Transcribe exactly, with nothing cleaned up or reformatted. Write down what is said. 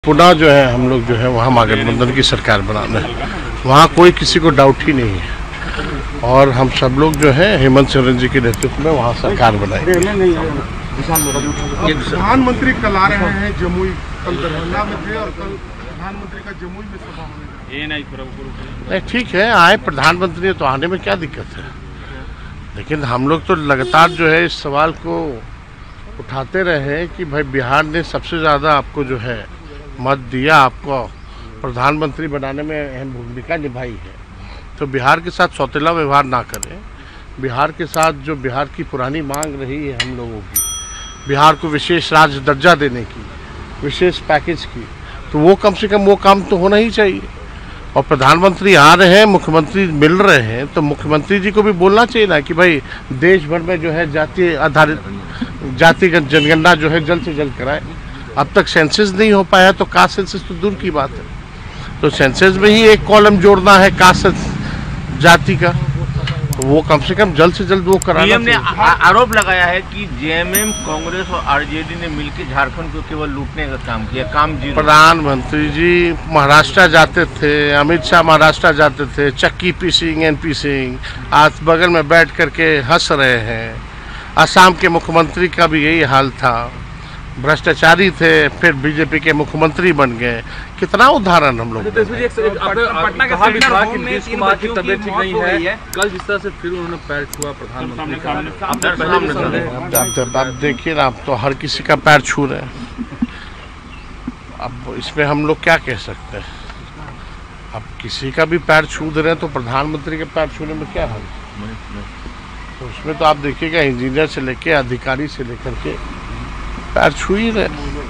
पुनः जो है हम लोग जो है वहाँ महागठबंधन की सरकार बनाना है, वहाँ कोई किसी को डाउट ही नहीं है और हम सब लोग जो है हेमंत सोरेन जी के नेतृत्व में वहाँ सरकार बनाएंगे। प्रधानमंत्री कल आ रहे हैं जमुई, कल दरभंगा में थे और कल प्रधानमंत्री का जमुई में सभा होने नहीं, ठीक है आए प्रधानमंत्री तो आने में क्या दिक्कत है, लेकिन हम लोग तो लगातार जो है इस सवाल को उठाते रहे कि भाई बिहार ने सबसे ज़्यादा आपको जो है मत दिया, आपको प्रधानमंत्री बनाने में अहम भूमिका निभाई है, तो बिहार के साथ सौतेला व्यवहार ना करें। बिहार के साथ जो बिहार की पुरानी मांग रही है हम लोगों की, बिहार को विशेष राज्य दर्जा देने की, विशेष पैकेज की, तो वो कम से कम वो काम तो होना ही चाहिए। और प्रधानमंत्री आ रहे हैं, मुख्यमंत्री मिल रहे हैं, तो मुख्यमंत्री जी को भी बोलना चाहिए ना कि भाई देश भर में जो है जातीय आधारित जातिगत जनगणना जो है जल्द से जल्द कराए। अब तक सेंसस नहीं हो पाया तो कास्ट सेंसस तो दूर की बात है, तो सेंसस में ही एक कॉलम जोड़ना है कास्ट जाति का, तो वो कम से कम जल्द से जल्द वो कराना चाहिए। ने आरोप लगाया है कि जेएमएम, कांग्रेस और आरजेडी ने मिलकर झारखंड को केवल लूटने का काम किया, काम जीरो। प्रधानमंत्री जी महाराष्ट्र जाते थे, अमित शाह महाराष्ट्र जाते थे, चक्की पीसिंग एन पीसिंग, आज बगल में बैठ करके हंस रहे हैं। असम के मुख्यमंत्री का भी यही हाल था, भ्रष्टाचारी थे, फिर बीजेपी के मुख्यमंत्री बन गए। कितना उदाहरण हम लोग। पटना के सेमिनार हॉल में नीतीश कुमार की तबीयत ठीक नहीं है, कल जिस तरह से फिर उन्होंने पैर छुआ प्रधानमंत्री का, अब देखिए ना, आप तो हर किसी का पैर छू रहे हैं, अब इसमें हम लोग क्या कह सकते हैं। अब किसी का भी पैर छू दे रहे हैं तो प्रधानमंत्री के पैर छूने में क्या हल, तो उसमें तो आप देखिएगा इंजीनियर से लेके अधिकारी से लेकर के पैर छू ही रहे।